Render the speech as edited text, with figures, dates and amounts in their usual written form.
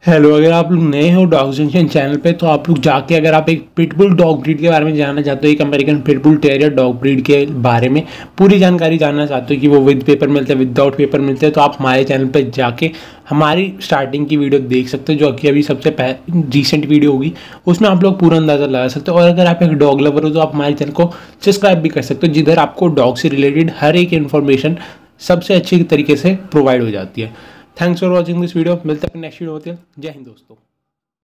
Hello, अगर आप लोग नए हो डॉग जंक्शन चैनल पे तो आप लोग जाके अगर आप एक पिटबुल डॉग ब्रीड के बारे में जानना चाहते हो, एक American pitbull terrier dog breed के बारे में पूरी जानकारी जानना चाहते हो कि वो विद पेपर मिलते हैं विदाउट पेपर मिलते हैं, तो आप हमारे चैनल पे जाके हमारी स्टार्टिंग की वीडियो देख सकते हो, जो कि अभी सबसे रिसेंट वीडियो होगी। उसमें आप लोग पूरा अंदाज़ा लगा सकते हो। और अगर आप एक डॉग लवर हो तो आप हमारे चैनल को सब्सक्राइब भी कर सकते हो, जिधर आपको डॉग से रिलेटेड हर एक इन्फॉर्मेशन सबसे अच्छी तरीके से प्रोवाइड हो जाती है। Thanks for watching this video. मिलते हैं नेक्स्ट वीडियो होते हैं। जय हिंद दोस्तों।